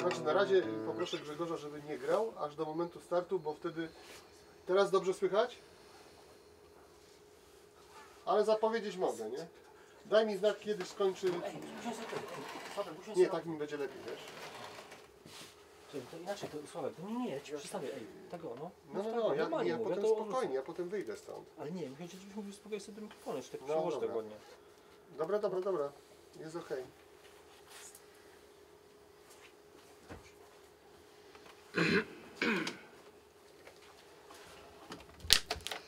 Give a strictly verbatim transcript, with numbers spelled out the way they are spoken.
Znaczy na razie poproszę Grzegorza, żeby nie grał aż do momentu startu, bo wtedy... Teraz dobrze słychać? Ale zapowiedzieć mogę, nie? Daj mi znak, kiedy skończy... Ej, usiądź sobie, Sławek, usiądź Nie, sobie. tak mi będzie lepiej, wiesz? To inaczej, to Sławek, to nie, nie, ja ci przystawię, ej, tego no. No, no, tak, no, ja, normalnie ja mówię, potem to spokojnie, ja potem wyjdę stąd. Ale nie, mi chodzi, żebyś mówił spokojnie sobie do mikrofonu, jeszcze tak No, przełożę dobra. tego ładnie. Dobra, dobra, dobra. Jest okej.